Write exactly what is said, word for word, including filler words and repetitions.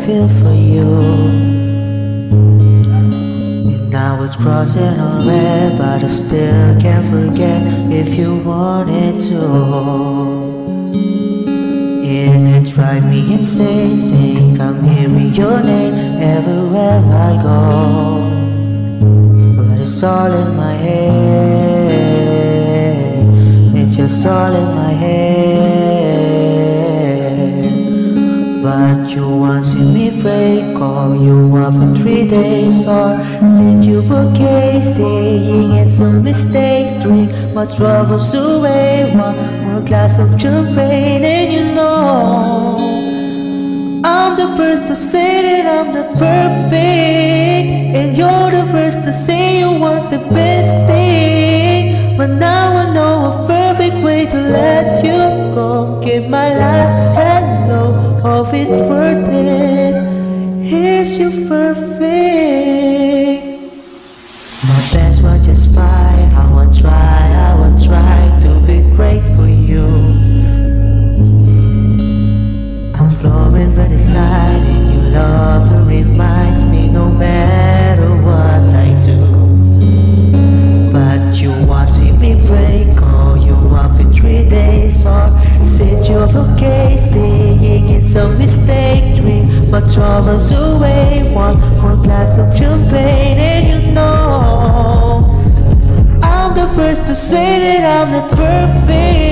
feel for you. And I was crossing on red, but I still can't forget if you wanted to. And it drives me insane, think I'm hearing your name everywhere I go. But it's all in my head, it's just all in my head. But you won't see me break, call you up for three days or send you a bouquet, saying it's a mistake. Drink my troubles away, one more glass of champagne, and you know I'm the first to say that I'm not perfect, and you're the first to say you want the best thing. But now I know a perfect way to let you go. Give my last hello, hope it's worth it. Here's your perfect. My best was just fine. I will try, I will try to be great for you. I'm flowing by the side, and you love to remind me no matter what I do. But you won't see me break, call you up in three days or send you a bouquet, saying it's a mistake. Drink my troubles away, one more glass of champagne, and you know I'm the first to say that I'm not perfect.